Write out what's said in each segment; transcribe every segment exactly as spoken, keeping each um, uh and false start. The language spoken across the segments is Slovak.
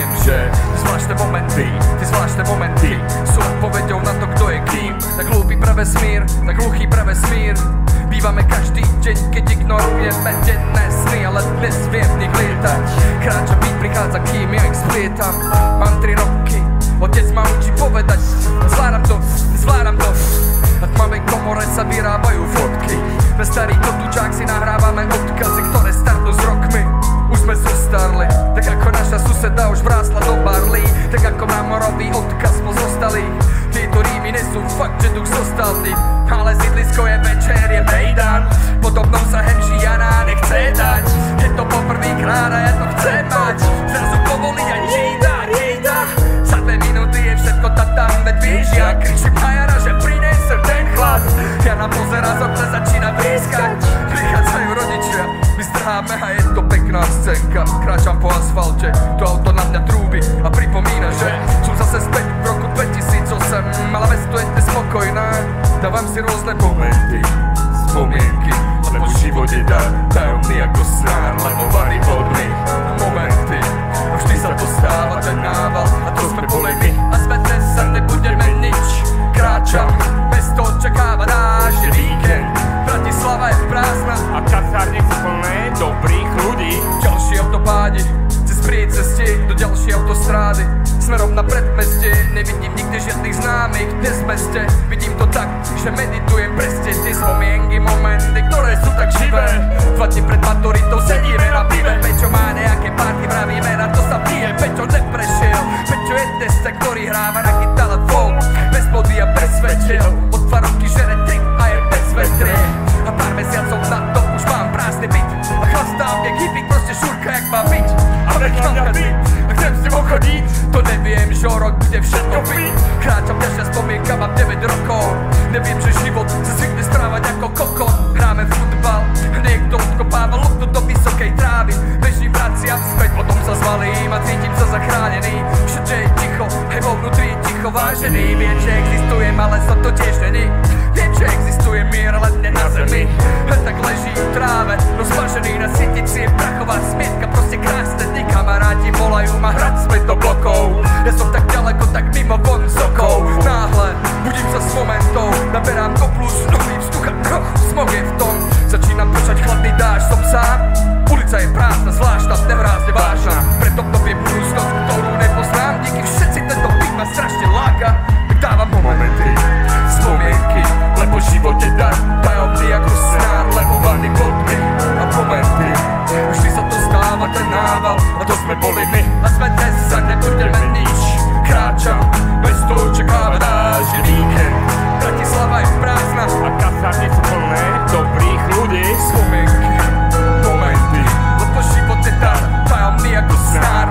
viem, že zvláštne momenty, tie zvláštne momenty sú odpoveďou na to, kto je kým. Tak hlúpy pre vesmír, tak hluchý pre vesmír. Bývame každý deň, keď ignorujeme denné sny, ale dnes viem v nich lietať. Kráča beat, prichádza, kým ja ich splietam. Mám tri roky, otec ma učí povedať, zvládam to, zvládam to. Na tmavej komore sa vyrábajú fotky. Na starý kotúčák si nahrávame odkazy, ktoré starnú s rokmi. Už sme zostarli, tak ako naša suseda už vrásla do barlí. Tak ako nám morový odkaz pozostali. Tieto rímy nesú fakt, že duch zostal v nich. Ale sídlisko je večer, je mejdan. Podobnou sa hemží Jana nechce dať. Je to poprvýkrát a ja to chcem mať. Zrazu povolí aj jída, jída. Za dve minúty je všetko tam, veď vieš, ja kričím na Jara, že prinesem ten chlad. Jana pozerá z okna, začína vrískať. Prichádzajú rodičia, my strháme a je to pekná scénka. Kráčam po asfalte, to auto na mňa trúbi a pripomína, že som zase späť v roku dvetisícosem. Ale vestu je dnes spokojná, dávam si rôzne momenty, spomienky, lebo život je dar, tajomný ako snár, lemovaný vodný momenty. A vždy sa to stáva ten nával, a to sme boli my. A sme dnes sa nebudeme nič. Kráčam, mesto očakáva náš víkend. Bratislava je prázdna a kasárne sú plné dobrých ľudí. Ďalší autopádi, cez priecestie do ďalšej autostrády. Smerom na predmestie, nevidím nikde žiadnych známych. Dnes v meste, vidím to tak, že meditujem preste. Tie spomienky, momenty, ktoré sú tak živé. Dva dni pred maturitou sedíme na pive. Peťo má nejaké party, vravíme, na to sa pije. Peťo neprešiel, Peťo je testa, ktorý hráva na kytale folk. Bez body a presvedčil, od dva roky žere trik a je bez vetrie. A pár mesiacov na to už mám prázdny byt. A chlastám, jak hippie, proste šurka, jak má byť. A nechám na byt, a chcem s ním chodiť. To neviem, že o rok bude všetko byť. Kráčam ďalšia spomienka, mám deväť rokov. Neviem, že život sa zvykne správať ako kokot. Hráme futbal, niekto odkopáva loptu do vysokej trávy. Bežím, vraciam späť, potom sa zvalím a cítim sa zachránený. Všade je ticho, aj vo vnútri je ticho vážený. Viem, že existujem, ale sa to tiež není. Viem, že existuje mier, ale ne na zemi. Len tak leží v tráve, rozvažený na sytici je prachová smietka. Proste krásne dny, kamaráti volajú ma hrať späť do blokov. Ja som tak ďaleko, tak mimo von z okov. Náhle, budím sa s momentou, naberám koplu z nový vzduch a kroch, smog je v tom. Začínam počať chladný dáž, som sám. Ulica je prázdna, zvláštna, nehrázne vážna. Preto to viem budúcnosť, ktorú nepoznám. Díky všetci tento beat ma strašne láka. Tak dávam momenty, spomienky, lebo život je dar, tajomný ako snár, lemovaný vodný a momenty. Vždy sa to stáva ten nával, a to sme boli my. A sme dnes sa nebudeme nič. Kráčam, mesto očakáva náš víkend. Bratislava je prázdna a kasárne sú plné dobrých ľudí. Spomienky, momenty, lebo život je dar, tajomný ako snár.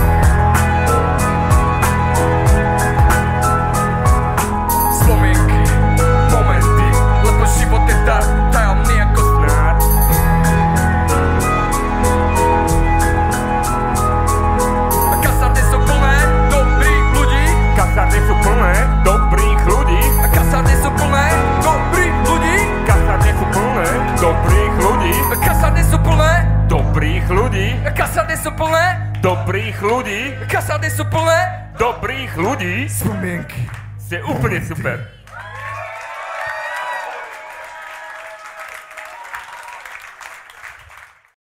Spomienky, momenty, lebo život je dar, tajomný ako snár. A kasárne sú plné dobrých ľudí. Kasárne sú plné dobrých ľudí. A kasárne sú plné dobrých ľudí. Kasárne sú plné dobrých ľudí. A kasárne sú plné dobrých ľudí. A kasárne sú plné Dobrých ľudí. Kasárne sú plné Dobrých ľudí. spomienky. Ste úplne super.